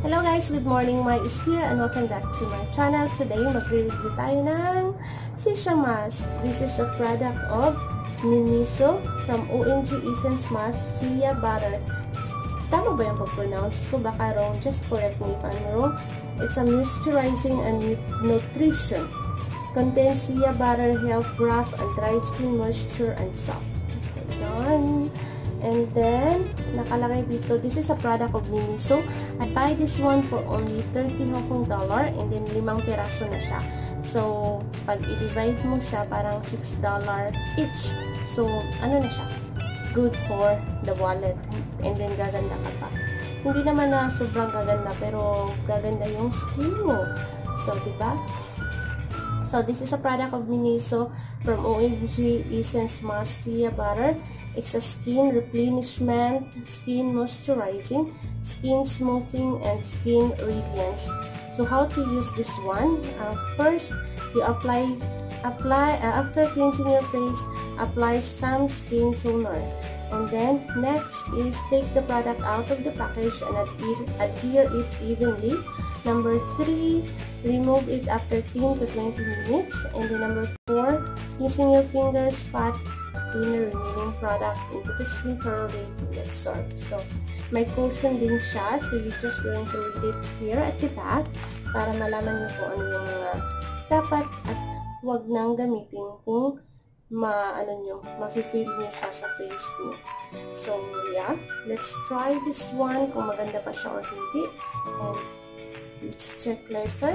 Hello guys, good morning. Mai is here and welcome back to my channel. Today, mag-review tayo ng Facial Mask. This is a product of Miniso from OMG Essence Mask Shea Butter. Tama ba yung pag-pronounce ko? Baka wrong. Just correct me if I'm wrong. It's a moisturizing and nutrition. Contains shea butter, help rough and dry skin, moisture and soft. So, done. And then, nakalagay dito, this is a product of Miniso. I buy this one for only 30 Hong Kong dollar and then 5 piraso na siya. So, pag i-divide mo siya, parang $6 each. So, ano na siya? Good for the wallet. And then, gaganda ka pa. Hindi naman na sobrang gaganda, pero gaganda yung skin mo. So, diba? So, this is a product of Miniso from OMG Essence Mask Shea Butter. It's a skin replenishment, skin moisturizing, skin smoothing, and skin radiance. So, how to use this one? First, you apply after cleansing your face, apply some skin toner. And then, next is take the product out of the package and adhere it evenly. Number 3, remove it after 10 to 20 minutes. And then number 4, using your fingers, pat in the remaining product into the skin thoroughly to absorb. So, may cushion din siya. So, you're just going to read it here at the back para malaman niyo kung ano yung mga dapat at huwag nang gamitin kung ma-feel niyo siya sa face niyo. So, yeah. Let's try this one kung maganda pa siya or hindi. And let's check later,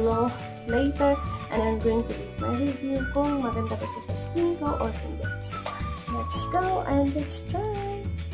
and I'm going to leave my review kung maganda ba siya sa skin ko or hindi. So, let's go and let's try!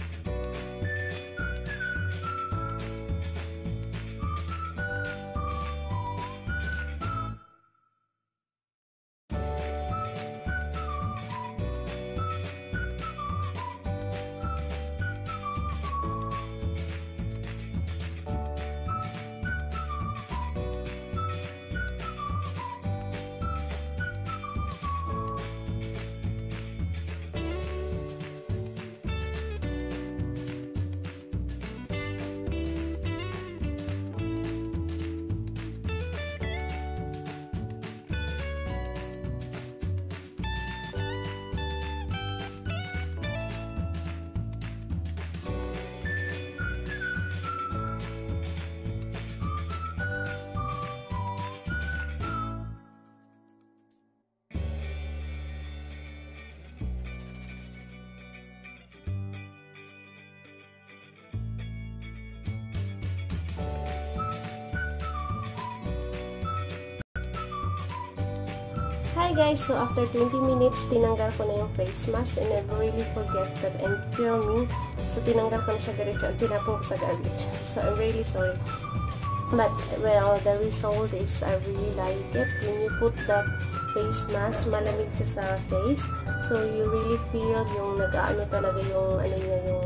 Hi guys! So after 20 minutes, tinanggal ko na yung face mask and I really forget that I'm filming. So tinanggal ko na siya diretso at tinapon ko sa garbage. So I'm really sorry. But well, the result is I really like it. When you put the face mask, malamig siya sa face. So you really feel yung nag-ano talaga yung ano niya yung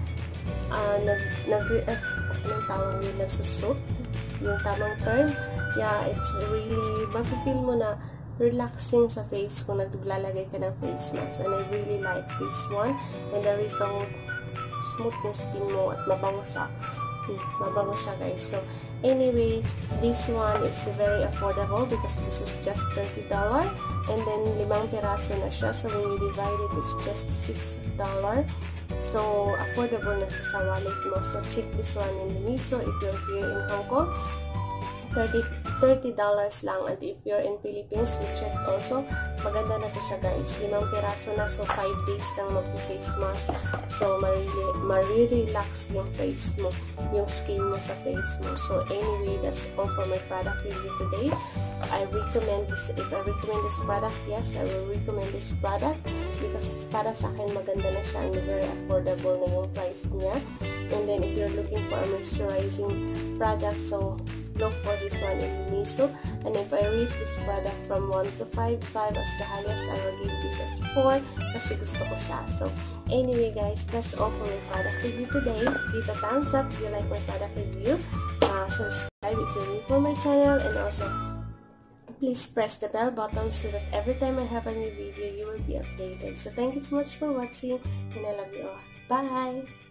anong tawag yung nagsusot? Yung tamang term. Yeah, it's really mafe-feel mo na relaxing sa face kung naglalagay ka ng face mask. And I really like this one. And the result, smooth yung skin mo at mabango siya. Mabango siya guys. So, anyway, this one is very affordable because this is just $30. And then, 5 piraso na siya. So, when you divide it, it's just $6. So, affordable na siya sa wallet mo. So, check this one in Miniso if you're here in Hong Kong. $30 lang, and if you're in Philippines, we check also. Maganda na to siya guys. 5 piraso na, so 5 days kang mag-face mask. So, marirelax yung face mo, yung skin mo sa face mo. So, anyway, that's all for my product review today. I recommend this. If I recommend this product, yes, I will recommend this product because para sa akin maganda na siya and very affordable na yung price niya. And then, if you're looking for a moisturizing product, so look for this one in Miniso. And if I rate this product from 1 to 5, 5 as the highest, I will give this as 4 kasi gusto ko siya. So, anyway guys, that's all for my product review today. Give a thumbs up if you like my product review. Subscribe if you're new for my channel, and also please press the bell button so that every time I have a new video, you will be updated. So, thank you so much for watching, and I love you all. Bye!